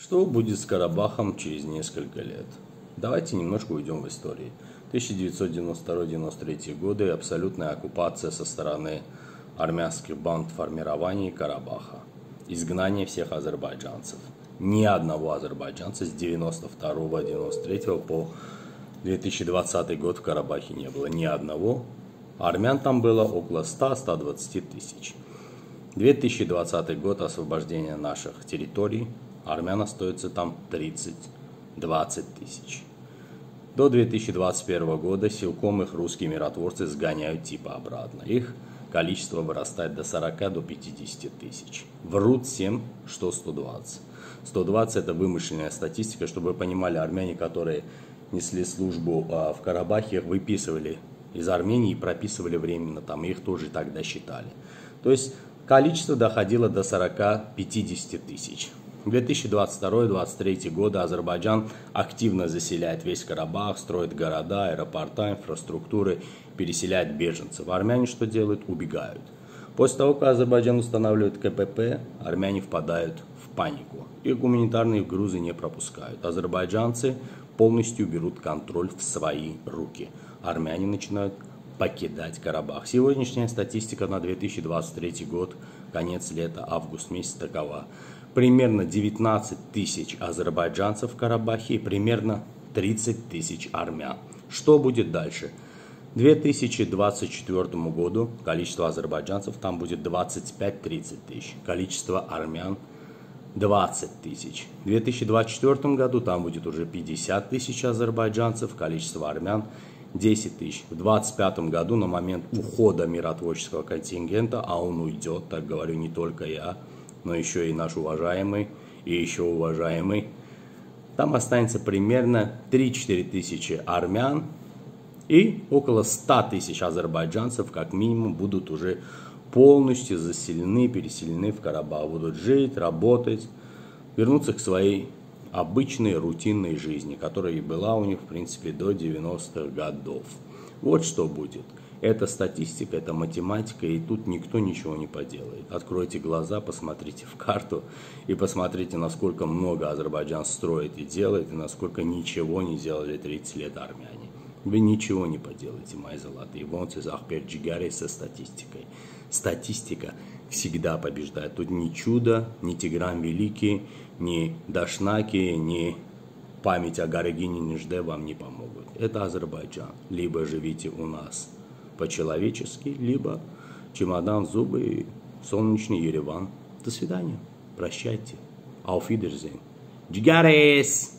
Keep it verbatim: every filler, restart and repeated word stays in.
Что будет с Карабахом через несколько лет? Давайте немножко уйдем в историю. тысяча девятьсот девяносто второй — девяносто третий годы, абсолютная оккупация со стороны армянских банд формирований Карабаха. Изгнание всех азербайджанцев. Ни одного азербайджанца с девяносто второго — девяносто третьего по две тысячи двадцатый год в Карабахе не было. Ни одного. Армян там было около ста — ста двадцати тысяч. две тысячи двадцатый год, освобождение наших территорий. Армян остается там тридцать — двадцать тысяч. До две тысячи двадцать первого года силком их русские миротворцы сгоняют типа обратно. Их количество вырастает до сорока — до пятидесяти тысяч. Врут всем, что сто двадцать. сто двадцать это вымышленная статистика, чтобы вы понимали, армяне, которые несли службу в Карабахе, их выписывали из Армении и прописывали временно там, их тоже тогда считали. То есть количество доходило до сорока — пятидесяти тысяч. две тысячи двадцать второй — двадцать третий годы Азербайджан активно заселяет весь Карабах, строит города, аэропорта, инфраструктуры, переселяет беженцев. Армяне что делают? Убегают. После того, как Азербайджан устанавливает ка пэ пэ, армяне впадают в панику. Их гуманитарные грузы не пропускают. Азербайджанцы полностью берут контроль в свои руки. Армяне начинают покидать Карабах. Сегодняшняя статистика на две тысячи двадцать третий год, конец лета, август месяц такова. Примерно девятнадцать тысяч азербайджанцев в Карабахе и примерно тридцать тысяч армян. Что будет дальше? К две тысячи двадцать четвёртому году количество азербайджанцев там будет двадцать пять — тридцать тысяч. Количество армян двадцать тысяч. В две тысячи двадцать четвёртом году там будет уже пятьдесят тысяч азербайджанцев, количество армян десять тысяч. В двадцать пятом году, на момент ухода миротворческого контингента, а он уйдет, так говорю не только я, но еще и наш уважаемый, и еще уважаемый, там останется примерно три — четыре тысячи армян и около ста тысяч азербайджанцев, как минимум, будут уже полностью заселены, переселены в Карабах, будут жить, работать, вернуться к своей обычной рутинной жизни, которая и была у них, в принципе, до девяностых годов. Вот что будет. Это статистика, это математика, и тут никто ничего не поделает. Откройте глаза, посмотрите в карту и посмотрите, насколько много Азербайджан строит и делает, и насколько ничего не делали тридцать лет армяне. Вы ничего не поделаете, мои золотые. Вон Ахпер Джигари со статистикой. Статистика всегда побеждает. Тут ни чудо, ни Тигран Великий, ни Дашнаки, ни память о Гарагине Нижде вам не помогут. Это Азербайджан. Либо живите у нас по-человечески, либо чемодан в зубы и солнечный Ереван. До свидания. Прощайте. Auf Wiedersehen. Джигарис!